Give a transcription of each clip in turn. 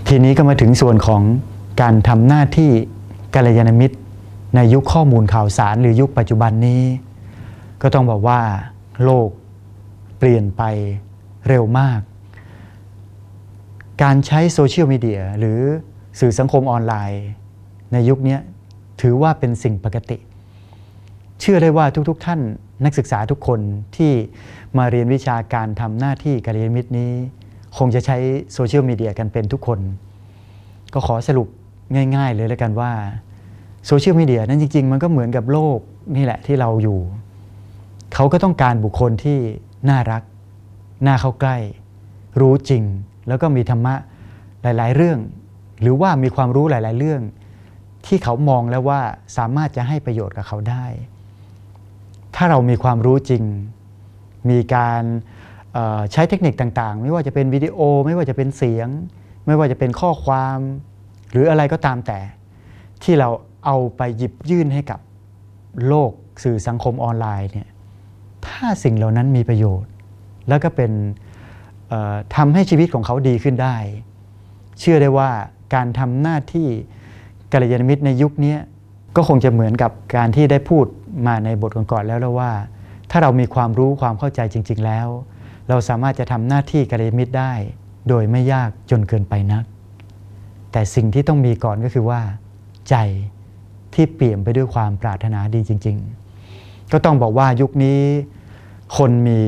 ทีนี้ก็มาถึงส่วนของการทำหน้าที่กัลยาณมิตรในยุคข้อมูลข่าวสารหรือยุคปัจจุบันนี้ก็ต้องบอกว่าโลกเปลี่ยนไปเร็วมากการใช้โซเชียลมีเดียหรือสื่อสังคมออนไลน์ในยุคนี้ถือว่าเป็นสิ่งปกติเชื่อได้ว่าทุกท่านนักศึกษาทุกคนที่มาเรียนวิชาการทำหน้าที่กัลยาณมิตรนี้คงจะใช้โซเชียลมีเดียกันเป็นทุกคนก็ขอสรุปง่ายๆเลยแล้วกันว่าโซเชียลมีเดียนั้นจริงๆมันก็เหมือนกับโลกนี่แหละที่เราอยู่เขาก็ต้องการบุคคลที่น่ารักน่าเข้าใกล้รู้จริงแล้วก็มีธรรมะหลายๆเรื่องหรือว่ามีความรู้หลายๆเรื่องที่เขามองแล้วว่าสามารถจะให้ประโยชน์กับเขาได้ถ้าเรามีความรู้จริงมีการใช้เทคนิคต่างๆไม่ว่าจะเป็นวิดีโอไม่ว่าจะเป็นเสียงไม่ว่าจะเป็นข้อความหรืออะไรก็ตามแต่ที่เราเอาไปหยิบยื่นให้กับโลกสื่อสังคมออนไลน์เนี่ยถ้าสิ่งเหล่านั้นมีประโยชน์แล้วก็เป็นทำให้ชีวิตของเขาดีขึ้นได้เชื่อได้ว่าการทำหน้าที่กัลยาณมิตรในยุคนี้ก็คงจะเหมือนกับการที่ได้พูดมาในบทก่อนๆแล้วว่าถ้าเรามีความรู้ความเข้าใจจริงๆแล้วเราสามารถจะทำหน้าที่กัลยาณมิตรได้โดยไม่ยากจนเกินไปนักแต่สิ่งที่ต้องมีก่อนก็คือว่าใจที่เปี่ยมไปด้วยความปรารถนาดีจริงๆก็ต้องบอกว่ายุคนี้คนมี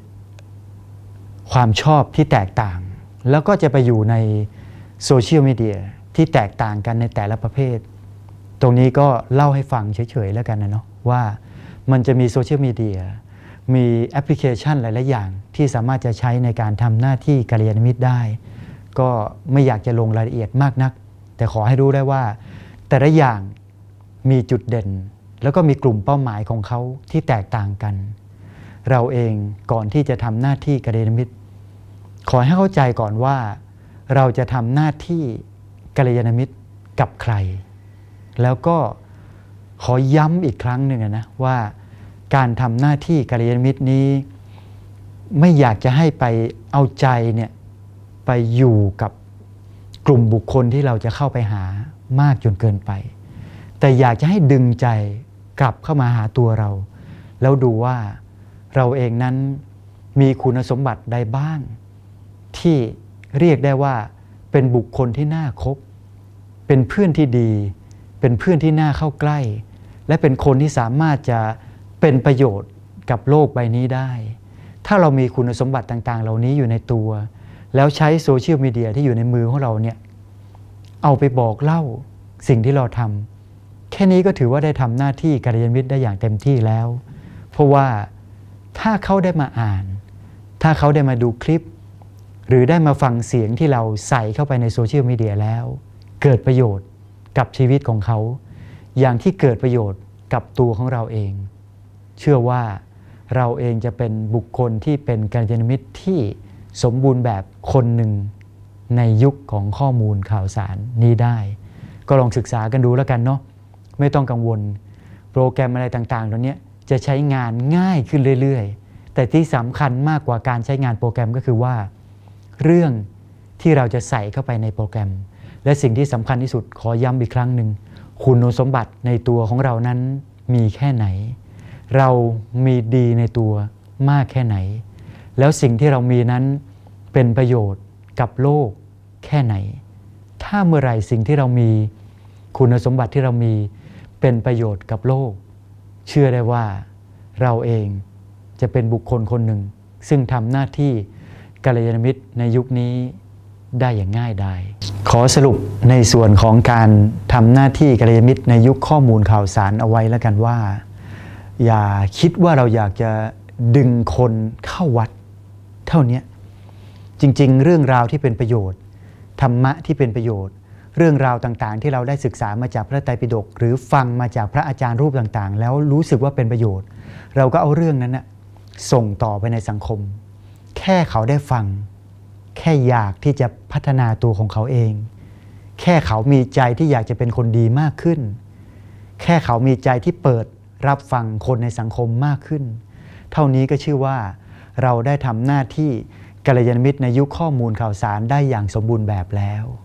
ความชอบที่แตกต่างแล้วก็จะไปอยู่ในโซเชียลมีเดียที่แตกต่างกันในแต่ละประเภทตรงนี้ก็เล่าให้ฟังเฉยๆแล้วกันนะเนาะว่ามันจะมีโซเชียลมีเดียมีแอปพลิเคชันหลายๆอย่างที่สามารถจะใช้ในการทำหน้าที่กัลยาณมิตรได้ก็ไม่อยากจะลงรายละเอียดมากนักแต่ขอให้รู้ได้ว่าแต่ละอย่างมีจุดเด่นแล้วก็มีกลุ่มเป้าหมายของเขาที่แตกต่างกันเราเองก่อนที่จะทำหน้าที่กัลยาณมิตรขอให้เข้าใจก่อนว่าเราจะทำหน้าที่กัลยาณมิตรกับใครแล้วก็ขอย้ำอีกครั้งหนึ่งนะว่าการทำหน้าที่กัลยาณมิตรนี้ไม่อยากจะให้ไปเอาใจเนี่ยไปอยู่กับกลุ่มบุคคลที่เราจะเข้าไปหามากจนเกินไปแต่อยากจะให้ดึงใจกลับเข้ามาหาตัวเราแล้วดูว่าเราเองนั้นมีคุณสมบัติใดบ้างที่เรียกได้ว่าเป็นบุคคลที่น่าคบเป็นเพื่อนที่ดีเป็นเพื่อนที่น่าเข้าใกล้และเป็นคนที่สามารถจะเป็นประโยชน์กับโลกใบนี้ได้ถ้าเรามีคุณสมบัติต่างๆเหล่านี้อยู่ในตัวแล้วใช้โซเชียลมีเดียที่อยู่ในมือของเราเนี่ยเอาไปบอกเล่าสิ่งที่เราทำแค่นี้ก็ถือว่าได้ทำหน้าที่กัลยาณมิตรได้อย่างเต็มที่แล้วเพราะว่าถ้าเขาได้มาอ่านถ้าเขาได้มาดูคลิปหรือได้มาฟังเสียงที่เราใส่เข้าไปในโซเชียลมีเดียแล้วเกิดประโยชน์กับชีวิตของเขาอย่างที่เกิดประโยชน์กับตัวของเราเองเชื่อว่าเราเองจะเป็นบุคคลที่เป็นกัลยาณมิตรที่สมบูรณ์แบบคนหนึ่งในยุคของข้อมูลข่าวสารนี้ได้ก็ลองศึกษากันดูแล้วกันเนาะไม่ต้องกังวลโปรแกรมอะไรต่างๆเหล่านี้จะใช้งานง่ายขึ้นเรื่อยๆแต่ที่สำคัญมากกว่าการใช้งานโปรแกรมก็คือว่าเรื่องที่เราจะใส่เข้าไปในโปรแกรมและสิ่งที่สำคัญที่สุดขอย้ำอีกครั้งหนึ่งคุณสมบัติในตัวของเรานั้นมีแค่ไหนเรามีดีในตัวมากแค่ไหนแล้วสิ่งที่เรามีนั้นเป็นประโยชน์กับโลกแค่ไหนถ้าเมื่อไหร่สิ่งที่เรามีคุณสมบัติที่เรามีเป็นประโยชน์กับโลกเชื่อได้ว่าเราเองจะเป็นบุคคลคนหนึ่งซึ่งทำหน้าที่กัลยาณมิตรในยุคนี้ได้อย่างง่ายดายขอสรุปในส่วนของการทำหน้าที่กัลยาณมิตรในยุคข้อมูลข่าวสารเอาไว้แล้วกันว่าอย่าคิดว่าเราอยากจะดึงคนเข้าวัดเท่านี้จริงๆเรื่องราวที่เป็นประโยชน์ธรรมะที่เป็นประโยชน์เรื่องราวต่างๆที่เราได้ศึกษามาจากพระไตรปิฎกหรือฟังมาจากพระอาจารย์รูปต่างๆแล้วรู้สึกว่าเป็นประโยชน์เราก็เอาเรื่องนั้นส่งต่อไปในสังคมแค่เขาได้ฟังแค่อยากที่จะพัฒนาตัวของเขาเองแค่เขามีใจที่อยากจะเป็นคนดีมากขึ้นแค่เขามีใจที่เปิดรับฟังคนในสังคมมากขึ้นเท่านี้ก็ชื่อว่าเราได้ทำหน้าที่กัลยาณมิตรในยุคข้อมูลข่าวสารได้อย่างสมบูรณ์แบบแล้ว